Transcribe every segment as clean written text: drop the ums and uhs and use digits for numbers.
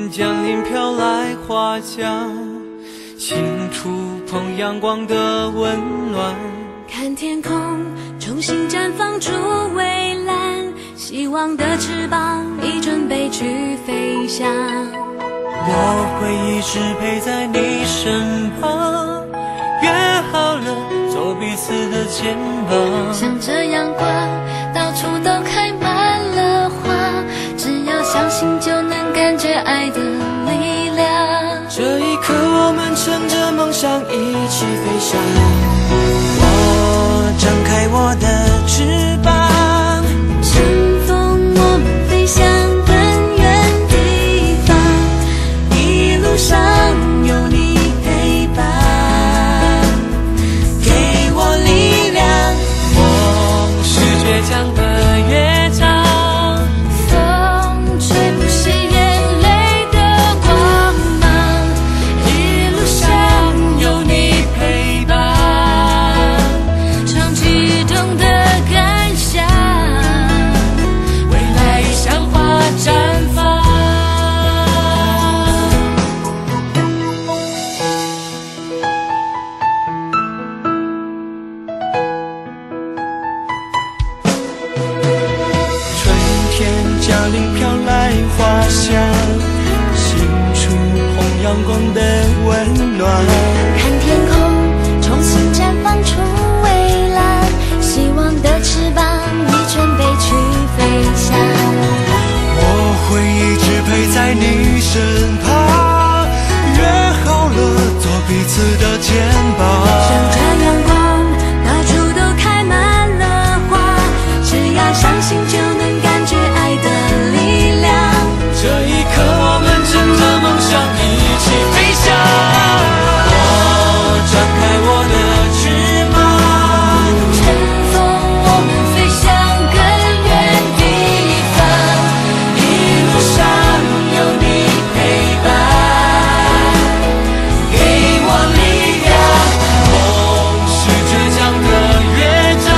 降临飘来花香，轻触碰阳光的温暖。 看天空重新绽放出蔚蓝，希望的翅膀已准备去飞翔。 我会一直陪在你身旁，约好了做彼此的肩膀。 向着阳光，到处都开满了花，只要相信就能感觉爱的力量。 这一刻我们乘着梦想一起飞翔，我张开我的翅膀， 乘风我们飞向更远地方，一路上有你陪伴，给我力量。 梦是倔强的乐章， 风吹不熄眼泪的光芒，一路上有你陪伴，唱激动的感想，未来像花绽放。 春天降临飘来花香，轻触碰阳光的温暖。 看天空重新绽放出蔚蓝，希望的翅膀已准备去飞翔。 我会一直陪在你身旁，约好了做彼此的肩膀。 向着阳光，到处都开满了花，只要相信就能感觉爱的力量。 这一刻我们乘着梦想一起飞翔，我张开我的翅膀， 乘风我们飞向更远地方，一路上有你陪伴，给我力量。 梦是倔强的乐章，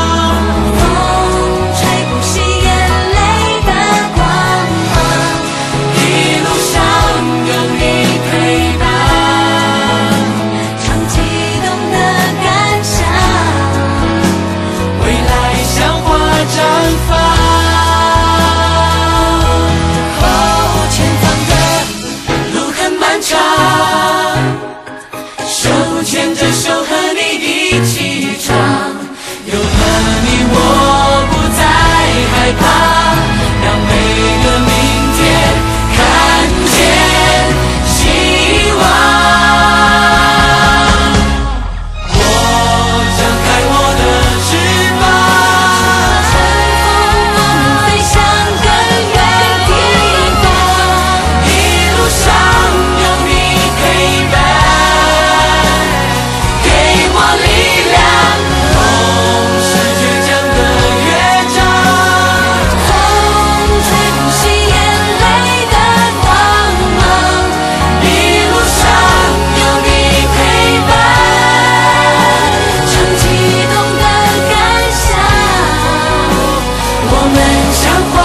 风吹不熄眼泪的光芒，一路上有你陪伴，唱激动的感想， 未来像花绽放。 前方的路很漫长，手牵着手和你一起唱，有了你我不再害怕，让每个明天看见希望。 我张开我的翅膀， 乘风我们飞向更远地方，一路上有你陪伴，给我力量。 梦是倔强的乐章， 风吹不熄眼泪的光芒，一路上有你陪伴，唱激动的感想，我们像花